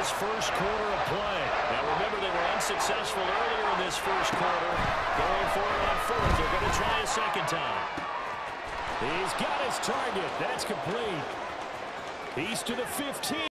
this first quarter of play. Now remember, they were unsuccessful earlier in this first quarter. Going for it on fourth. They're going to try a second time. He's got his target. That's complete. He's to the 15.